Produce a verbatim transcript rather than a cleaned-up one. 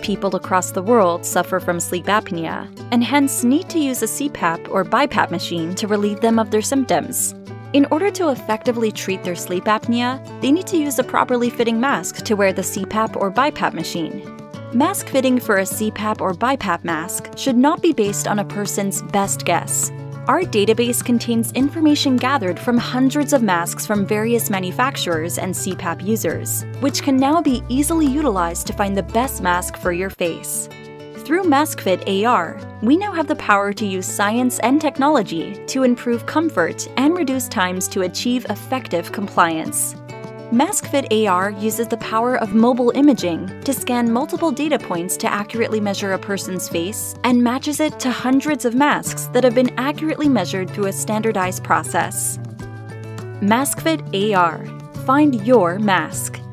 people across the world suffer from sleep apnea, and hence need to use a C PAP or BiPAP machine to relieve them of their symptoms. In order to effectively treat their sleep apnea, they need to use a properly fitting mask to wear the C PAP or BiPAP machine. Mask fitting for a C PAP or BiPAP mask should not be based on a person's best guess. Our database contains information gathered from hundreds of masks from various manufacturers and C PAP users, which can now be easily utilized to find the best mask for your face. Through MaskFit A R, we now have the power to use science and technology to improve comfort and reduce times to achieve effective compliance. MaskFit A R uses the power of mobile imaging to scan multiple data points to accurately measure a person's face and matches it to hundreds of masks that have been accurately measured through a standardized process. MaskFit A R. Find your mask.